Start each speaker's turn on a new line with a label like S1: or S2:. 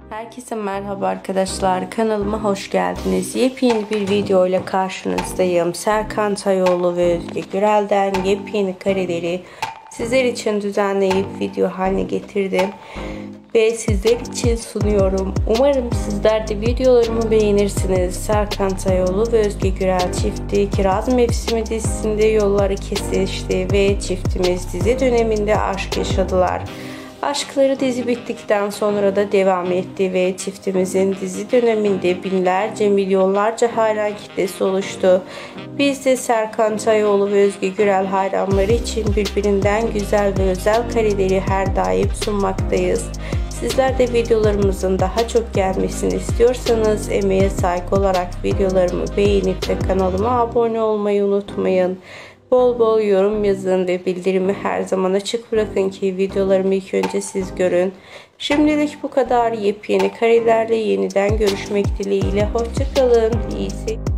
S1: Herkese merhaba arkadaşlar, kanalıma hoş geldiniz. Yepyeni bir video ile karşınızdayım. Serkan Tayoğlu ve Özge Gürel'den yepyeni kareleri sizler için düzenleyip video haline getirdim ve sizler için sunuyorum. Umarım sizler de videolarımı beğenirsiniz. Serkan Tayoğlu ve Özge Gürel çifti Kiraz Mevsimi dizisinde yolları kesişti ve çiftimiz dizi döneminde aşk yaşadılar. Aşkları dizi bittikten sonra da devam etti ve çiftimizin dizi döneminde binlerce milyonlarca hayran kitlesi oluştu. Biz de Serkan Tayoğlu ve Özge Gürel hayranları için birbirinden güzel ve özel kareleri her daim sunmaktayız. Sizler de videolarımızın daha çok gelmesini istiyorsanız emeğe saygı olarak videolarımı beğenip de kanalıma abone olmayı unutmayın. Bol bol yorum yazın ve bildirimi her zaman açık bırakın ki videolarımı ilk önce siz görün. Şimdilik bu kadar. Yepyeni karelerle yeniden görüşmek dileğiyle. Hoşça kalın. İyi seyirler.